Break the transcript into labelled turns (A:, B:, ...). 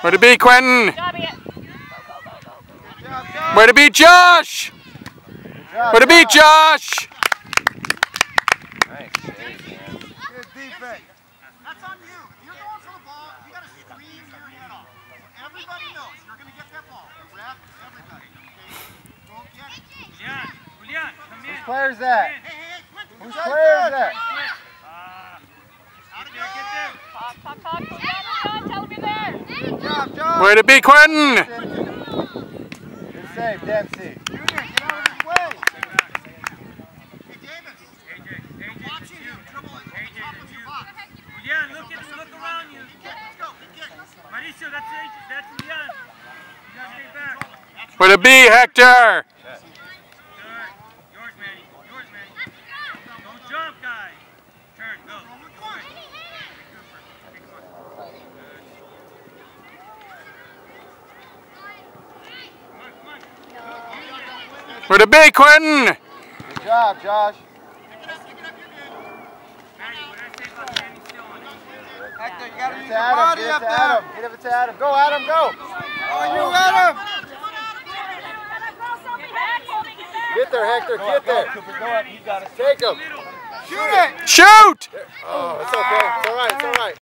A: Way to be, Quentin. Way to be, Josh. Way to be, Josh.
B: Nice save, man.
C: Good defense.
D: That's on you. If you're going for the ball, you got to scream your head off. Everybody knows you're going to get that ball. The ref, everybody. Okay? Go get it.
E: Julian, come in.
C: Whose player is that?
D: Hey, Quentin,
C: Whose player is that?
E: Get there.
F: Pop, Julian, tell him you're there.
C: Good job, Josh.
A: Way to be, Quentin.
C: Good save, Dempsey. Junior, get out of his way.
D: Hey, Davis.
E: AJ,
D: Watching you. Dribble on top of your box.
E: Julian, look around you.
D: Let's go. Good kick.
E: Mauricio, that's Julian. You gotta stay back.
A: Way to be, Hector.
E: Yours, Manny. Don't jump, guys. Turn, go.
A: Way to be, Quentin.
C: Good job, Josh.
D: Hector, you got to use
C: It's
D: your
C: Adam.
D: body
C: Get
D: up
C: it to
D: there.
C: Adam. Get it to Adam. Go, Adam, go. Oh, you, Adam. Get there, Hector. Get there.
B: Cooper, go up. You got it.
C: Take him.
D: Shoot it.
A: Shoot.
C: Oh, it's okay. It's all right. It's all right.